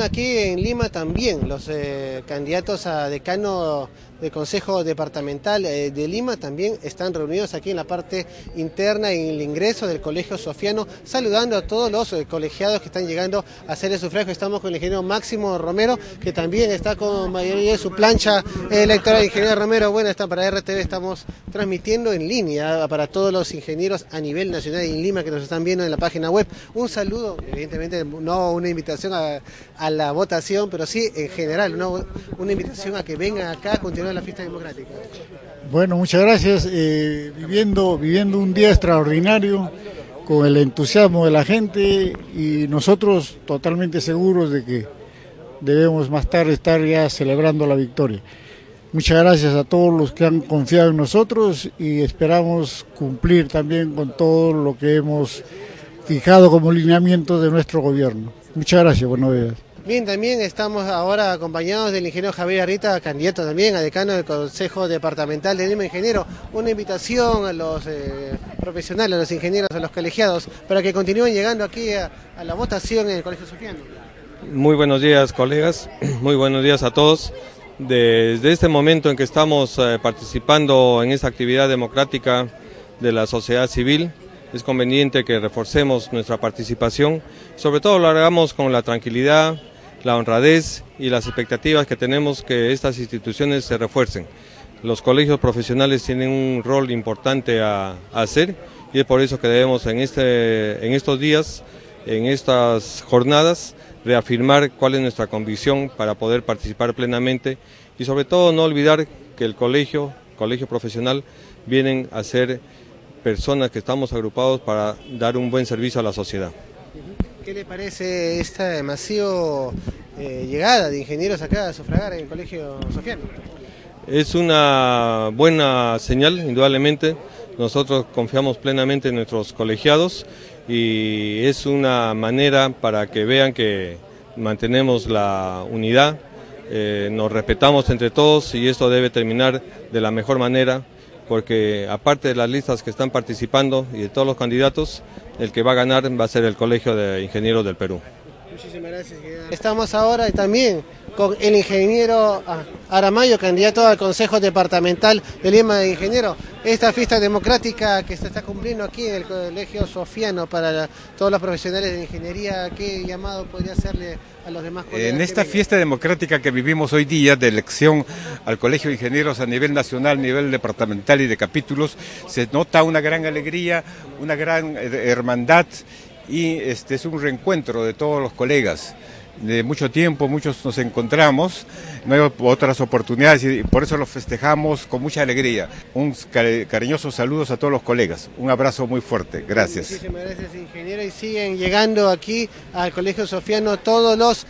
aquí en Lima también los candidatos a decano del Consejo Departamental de Lima también están reunidos aquí en la parte interna en el ingreso del Colegio Sofiano, saludando a todos los colegiados que están llegando a hacer el sufragio. Estamos con el ingeniero Máximo Romero, que también está con mayoría de su plancha electoral. Ingeniero Romero, bueno, está para RTV, estamos transmitiendo en línea para todos los ingenieros a nivel nacional y en Lima que nos están viendo en la página web. Un saludo, evidentemente no una invitación a la votación, pero sí en general, una invitación a que vengan acá a continuar la fiesta democrática. Bueno, muchas gracias. Viviendo un día extraordinario con el entusiasmo de la gente y nosotros totalmente seguros de que debemos más tarde estar ya celebrando la victoria. Muchas gracias a todos los que han confiado en nosotros y esperamos cumplir también con todo lo que hemos fijado como lineamiento de nuestro gobierno. Muchas gracias, buenos días. Bien, también estamos ahora acompañados del ingeniero Javier Arrieta, candidato también a decano del Consejo Departamental de Lima. Ingeniero, una invitación a los profesionales, a los ingenieros, a los colegiados, para que continúen llegando aquí a la votación en el Colegio Sofiano. Muy buenos días, colegas, muy buenos días a todos. Desde este momento en que estamos participando en esta actividad democrática de la sociedad civil, es conveniente que reforcemos nuestra participación, sobre todo lo hagamos con la tranquilidad, la honradez y las expectativas que tenemos que estas instituciones se refuercen. Los colegios profesionales tienen un rol importante a hacer y es por eso que debemos en estos días, en estas jornadas, reafirmar cuál es nuestra convicción para poder participar plenamente y sobre todo no olvidar que el colegio profesional vienen a ser personas que estamos agrupados para dar un buen servicio a la sociedad. ¿Qué le parece esta masiva llegada de ingenieros acá a sufragar en el Colegio Sofiano? Es una buena señal, indudablemente. Nosotros confiamos plenamente en nuestros colegiados y es una manera para que vean que mantenemos la unidad, nos respetamos entre todos y esto debe terminar de la mejor manera, porque aparte de las listas que están participando y de todos los candidatos, el que va a ganar va a ser el Colegio de Ingenieros del Perú. Muchísimas gracias. Estamos ahora también con el ingeniero Aramayo, candidato al Consejo Departamental de Lima. Ingeniero, esta fiesta democrática que se está cumpliendo aquí en el Colegio Sofiano para todos los profesionales de ingeniería, ¿qué llamado podría hacerle a los demás colegas? En esta fiesta democrática que vivimos hoy día de elección al Colegio de Ingenieros a nivel nacional, a nivel departamental y de capítulos, se nota una gran alegría, una gran hermandad y es un reencuentro de todos los colegas. De mucho tiempo, muchos nos encontramos, no hay otras oportunidades y por eso los festejamos con mucha alegría. Un cariñosos saludos a todos los colegas, un abrazo muy fuerte, gracias. Muchísimas gracias, ingeniero, y siguen llegando aquí al Colegio Sofiano todos los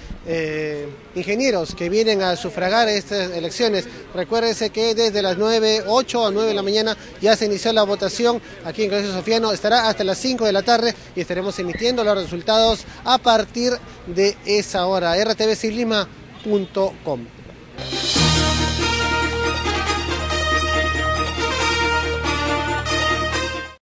ingenieros que vienen a sufragar estas elecciones. Recuérdense que desde las 8 a 9 de la mañana ya se inició la votación aquí en el Colegio Sofiano, estará hasta las 5 de la tarde y estaremos emitiendo los resultados a partir de esa hora. rtvclima.com